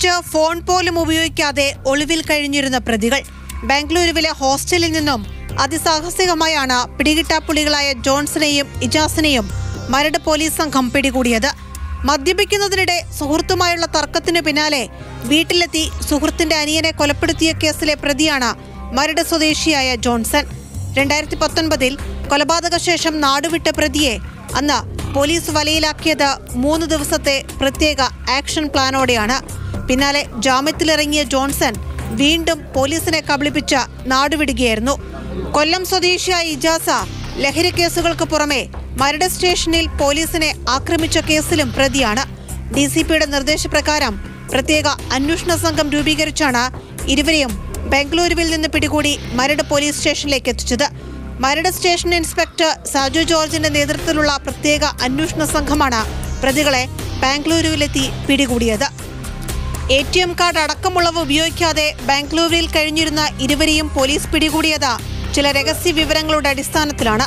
മറ്റ് ഫോൺ പോലും ഉപയോഗിക്കാതെ ഒളിവിൽ കഴിഞ്ഞിരുന്ന പ്രതികൾ. ബാംഗ്ലൂരുവിലെ ഹോസ്റ്റലിൽ നിന്നും അതിസാഹസികമായാണ് പിടികിട്ടാപ്പുള്ളികളായ ജോൺസനെയും ഇജാസിനെയും മരട് പോലീസ് സംഘം പിടികൂടിയത്. മദ്യപിക്കുന്നതിനിടെ സുഹൃത്തുമായുള്ള തർക്കത്തിനു പിന്നാലെ വീട്ടിലെത്തി സുഹൃത്തിന്റെ അനിയനെ കൊലപ്പെടുത്തിയ കേസിലെ പ്രതിയാണ് മരട് സ്വദേശിയായ ജോൺസൺ. 2019 കൊലപാതക ശേഷം നാടുവിട്ട പ്രതിയെ അന്ന് പോലീസ് വലയിലാക്കിയത് 3 ദിവസത്തെ പ്രത്യേക ആക്ഷൻ പ്ലാനോടെയാണ്. പിന്നാലെ ജാമ്യത്തിലിറങ്ങിയ ജോൺസൺ വീണ്ടും പോലീസിനെ കബളിപ്പിച്ച് നാടുവിടുകയായിരുന്നു. കൊല്ലം സ്വദേശിയായ ഇജാസ ലഹരി കേസുകൾക്ക് പുറമെ മരട് സ്റ്റേഷനിൽ പോലീസിനെ ആക്രമിച്ച കേസിലും പ്രതിയാണ്. DCPയുടെ നിർദ്ദേശപ്രകാരം പ്രത്യേക അന്വേഷണ സംഘം രൂപീകരിച്ചാണ് ഇരുവരെയും ബംഗളൂരുവിൽ നിന്ന് പിടികൂടി മരട് പോലീസ് സ്റ്റേഷനിലേക്ക് എത്തിച്ചത്. മരട് സ്റ്റേഷൻ ഇൻസ്പെക്ടർ സാജു ജോർജിന്റെ നേതൃത്വത്തിലുള്ള പ്രത്യേക അന്വേഷണ സംഘമാണ് പ്രതികളെ ബാംഗ്ലൂരുവിലെത്തി പിടികൂടിയത്. ATM കാർഡ് അടക്കമുള്ളവ ഉപയോഗിക്കാതെ ബാംഗ്ലൂരിൽ കഴിഞ്ഞിരുന്ന ഇരുവരെയും പോലീസ് പിടികൂടിയത് ചില രഹസ്യ വിവരങ്ങളുടെ അടിസ്ഥാനത്തിലാണ്.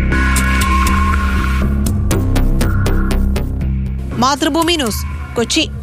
മാതൃഭൂമി ന്യൂസ്, കൊച്ചി.